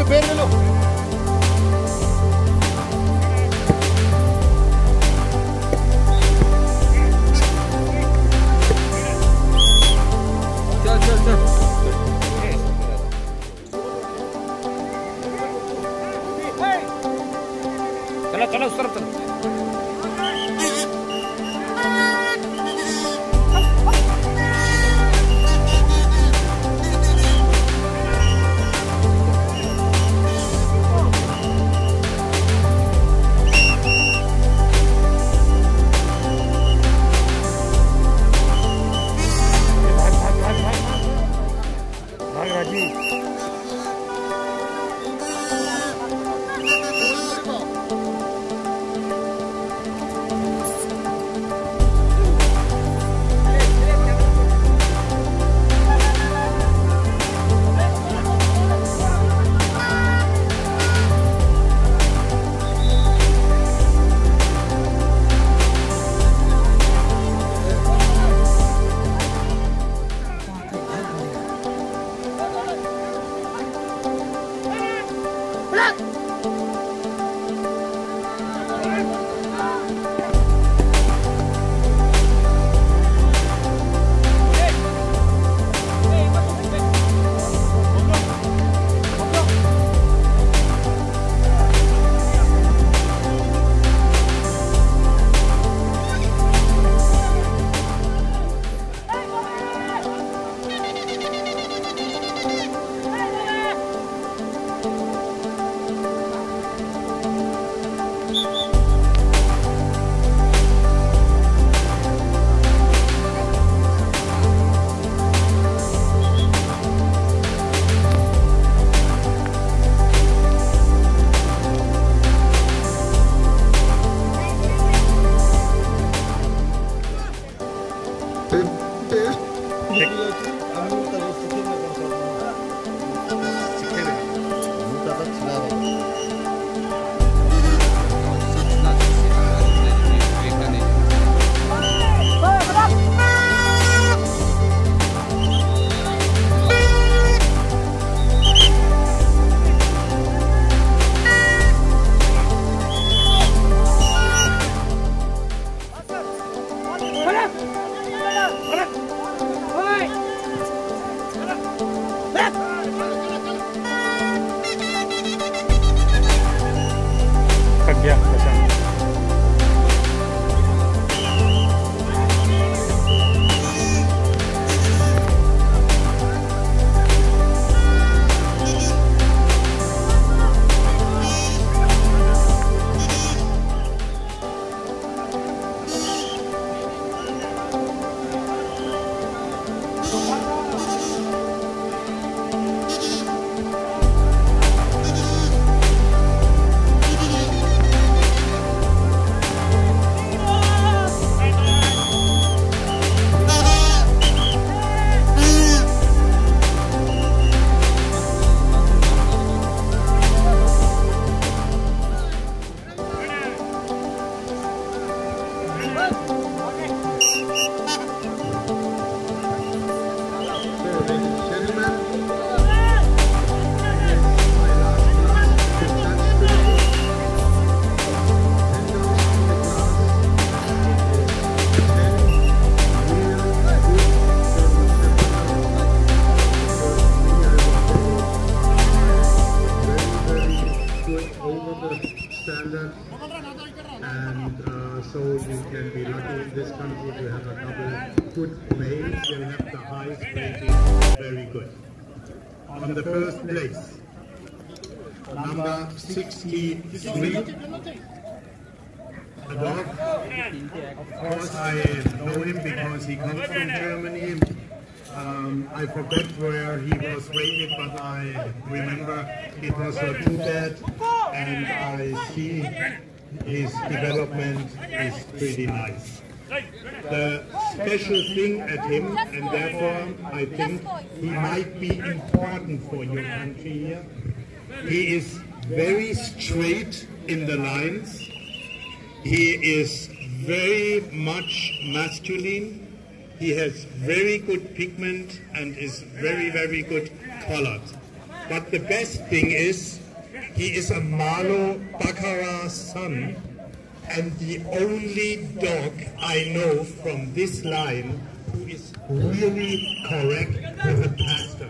pérdelo. चला उस तरफ चलो। भाग राजी। थक गया पसंद। And so you can be lucky in this country to have a couple good planes. You'll have the highest rating, very good. On the first place, number 63, a dog. Of course I know him because he comes from Germany. I forgot where he was rated, but I remember it was not too bad, and I see his development is pretty nice. The special thing at him, and therefore I think he might be important for your country here, he is very straight in the lines, he is very much masculine, he has very good pigment and is very, very good colored. But the best thing is, he is a Malo Baccarat son, and the only dog I know from this line who is really correct with a pastor.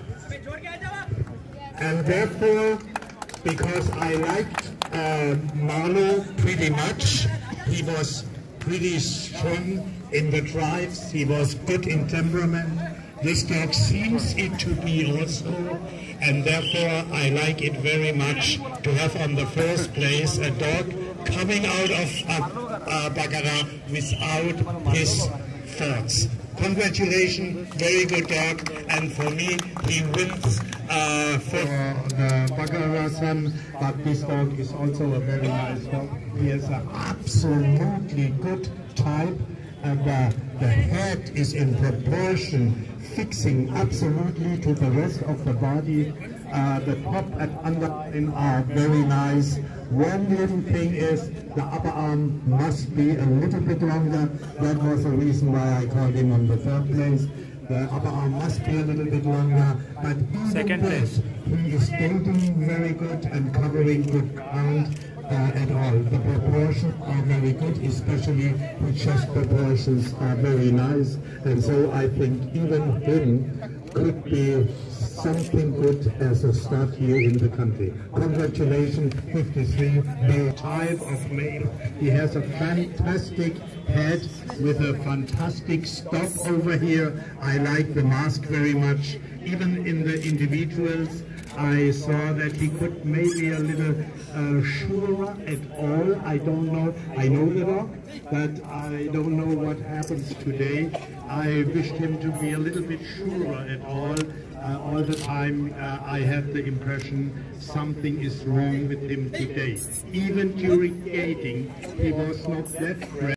And therefore, because I liked Marlo pretty much, he was pretty strong in the drives, he was good in temperament. This dog seems it to be also, and therefore I like it very much to have on the first place a dog coming out of Baccarat without his thoughts. Congratulations, very good dog, and for me he wins for the Baccarat son, but this dog is also a very nice dog. He is an absolutely good type, and the head is in proportion, fixing absolutely to the rest of the body. The top and underline are very nice. One little thing is the upper arm must be a little bit longer. That was the reason why I called him on the third place. The upper arm must be a little bit longer, but even Second place. He is skating very good and covering good ground at all. The proportions are very good, especially the chest proportions are very nice, and so I think even him could be something good as a start here in the country. Congratulations, 53, the type of male. He has a fantastic head with a fantastic stop over here. I like the mask very much. Even in the individuals, I saw that he could maybe a little surer at all. I don't know. I know the dog, but I don't know what happens today. I wished him to be a little bit surer at all. All the time I have the impression something is wrong with him today. Even during gating, he was not that fresh.